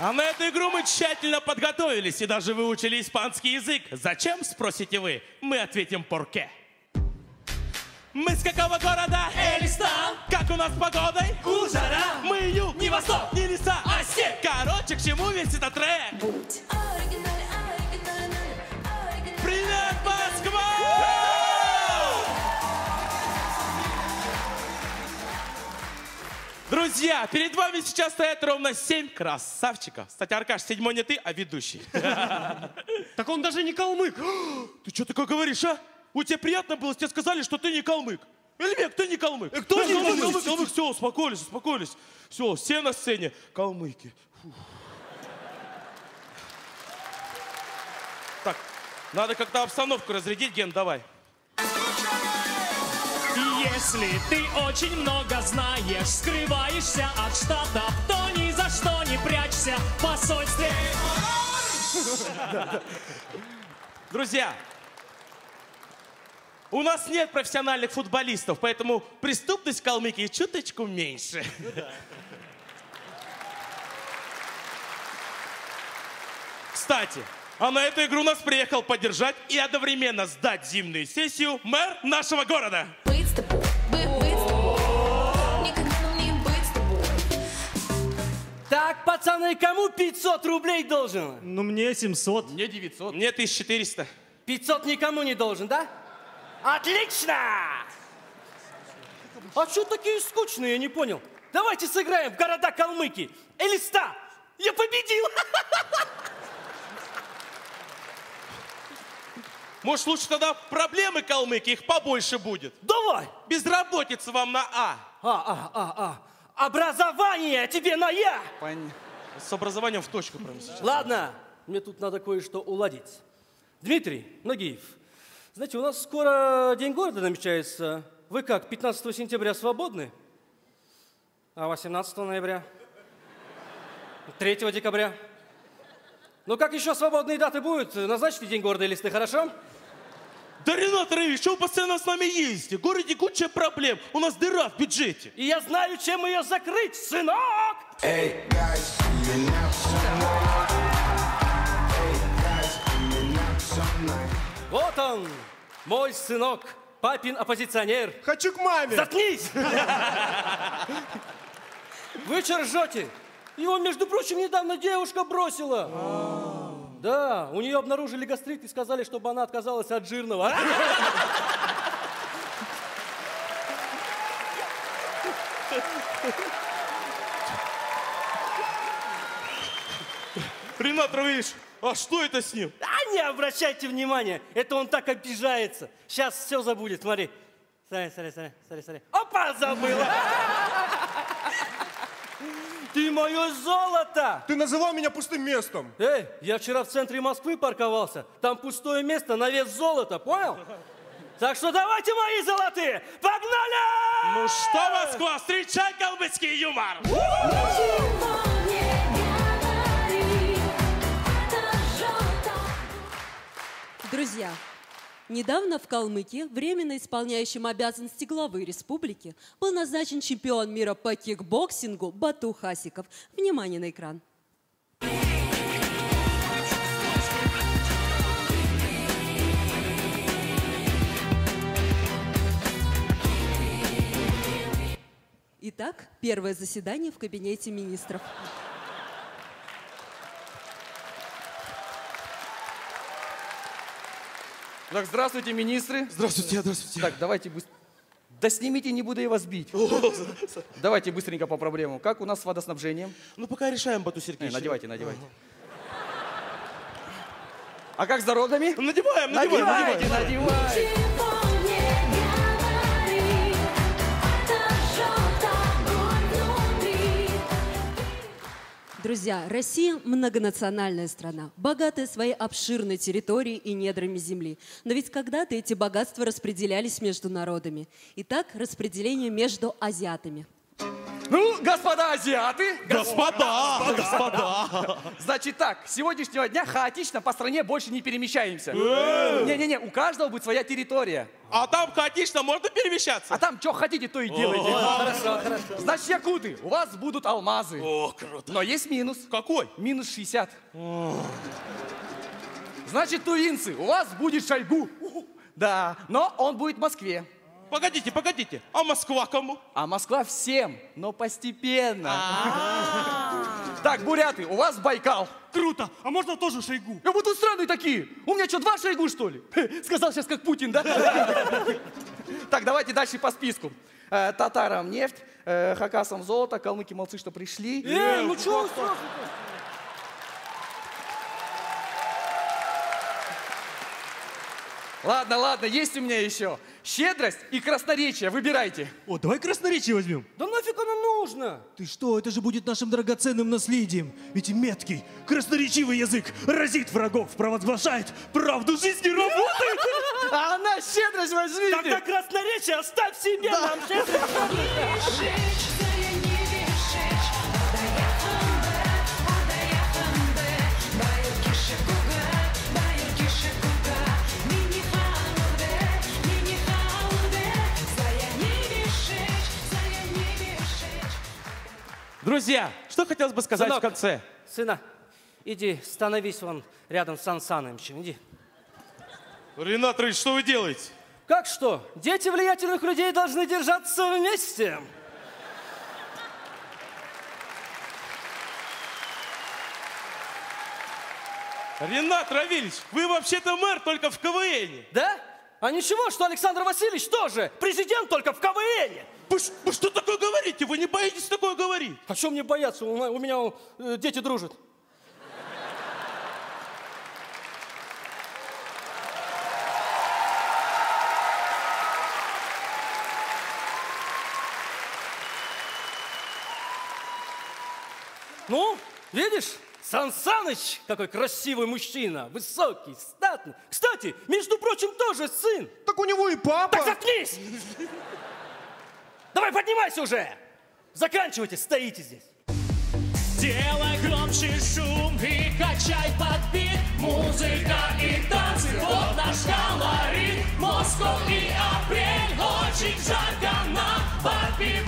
А на эту игру мы тщательно подготовились и даже выучили испанский язык. Зачем, спросите вы? Мы ответим «порке». Мы с какого города? Элистан. Как у нас с погодой? Жара. Мы юг, Не восток, не леса, а степь. Короче, к чему весь этот трек? Привет, Москва! Друзья, перед вами сейчас стоят ровно 7 красавчиков. Кстати, Аркаш, седьмой не ты, а ведущий. Так он даже не калмык. Ты что такое говоришь, а? У тебя приятно было, тебе сказали, что ты не калмык. Эльмек, ты не калмык. Кто не калмык? Калмык, все, успокоились, успокоились. Все, все на сцене. Калмыки. Фух. Так, надо как-то обстановку разрядить, Ген, давай. Если ты очень много знаешь, скрываешься от штатов, то ни за что не прячься в посольстве. Друзья, у нас нет профессиональных футболистов, поэтому преступность в Калмыкии чуточку меньше. Кстати, а на эту игру нас приехал поддержать и одновременно сдать зимнюю сессию мэр нашего города. Быть с тобой, быть с тобой, никогда нам не быть с тобой. Так, пацаны, кому 500 рублей должен? Ну, мне 700. Мне 900. Мне 1400. 500 никому не должен, да? Отлично! А что такие скучные, я не понял. Давайте сыграем в города Калмыкии. Элиста, я победил! Может, лучше тогда проблемы Калмыки, их побольше будет. Давай! Безработица вам на А. Образование тебе на я! С образованием в точку прямо сейчас. Ладно, мне тут надо кое-что уладить. Дмитрий Нагиев, знаете, у нас скоро День города намечается. Вы как, 15 сентября свободны? А 18 ноября? 3 декабря? Ну как еще свободные даты будут? Назначьте День города Элисты, хорошо? Да, Ренат Равич, что вы постоянно с нами ездите? В городе куча проблем, у нас дыра в бюджете. И я знаю, чем ее закрыть, сынок! Вот он, мой сынок, папин оппозиционер. Хочу к маме. Заткнись! Вы что ржете? Его, между прочим, недавно девушка бросила. Да, у нее обнаружили гастрит и сказали, чтобы она отказалась от жирного. Ренат Равич, а что это с ним? А не обращайте внимания, это он так обижается. Сейчас все забудет, смотри. Смотри. Опа, забыла! Ты мое золото! Ты называл меня пустым местом. Эй, я вчера в центре Москвы парковался. Там пустое место на вес золота, понял? Так что давайте, мои золотые, погнали! Ну что, Москва, встречай калмыцкий юмор! Друзья, недавно в Калмыкии временно исполняющим обязанности главы республики был назначен чемпион мира по кикбоксингу Бату Хасиков. Внимание на экран. Итак, первое заседание в кабинете министров. Так, здравствуйте, министры. Здравствуйте, здравствуйте. Так, давайте быстро. Да снимите, не буду я вас бить. Давайте быстренько по проблемам. Как у нас с водоснабжением? Ну, пока решаем, Бату Сергеевич. Надевайте. А как с дорогами? Надеваем. Надевайте. Друзья, Россия многонациональная страна, богатая своей обширной территорией и недрами земли. Но ведь когда-то эти богатства распределялись между народами. Итак, распределение между азиатами. Ну, господа азиаты, Господа! значит так, с сегодняшнего дня хаотично по стране больше не перемещаемся. Не-не-не, у каждого будет своя территория. А там хаотично можно перемещаться? А там что хотите, то и делайте. Хорошо, хорошо. Значит, якуты, у вас будут алмазы. О, круто. Но есть минус. Какой? Минус 60. Значит, тувинцы, у вас будет Шойгу. Да, но он будет в Москве. Погодите, а Москва кому? А Москва всем, но постепенно. Так, буряты, у вас Байкал. Круто. А можно тоже Шойгу? А вы тут странные такие. У меня что, 2 Шойгу, что ли? Сказал сейчас, как Путин, да? Так, давайте дальше по списку. Татарам нефть, хакасам золото, калмыки молодцы, что пришли. Ну что сразу? Ладно, есть у меня еще. Щедрость и красноречие, выбирайте. О, давай красноречие возьмем. Да нафиг оно нужно? Ты что, это же будет нашим драгоценным наследием. Ведь меткий, красноречивый язык разит врагов, провозглашает правду жизни, работает. А она щедрость возьмите. Тогда красноречие оставь себе, нам Друзья, что хотелось бы сказать Сынок. в конце? Сына, иди, становись вон рядом с Сан Санычем, иди. Ренат Ильич, что вы делаете? Как что? Дети влиятельных людей должны держаться вместе. Ренат Равильевич, вы вообще-то мэр только в КВН. Да? А ничего, что Александр Васильевич тоже президент только в КВН. Вы что такое говорите? Вы не боитесь такое говорить? А что мне бояться? У меня дети дружат. Ну, видишь, Сан Саныч, какой красивый мужчина, высокий, статный. Кстати, между прочим, тоже сын. Так у него и папа. Так заткнись! Давай поднимайся уже! Заканчивайте, стоите здесь. Делай громче шум и качай под бит. Музыка и танцы, вот наш колорит. Москва и апрель, очень жарко нам. Попивай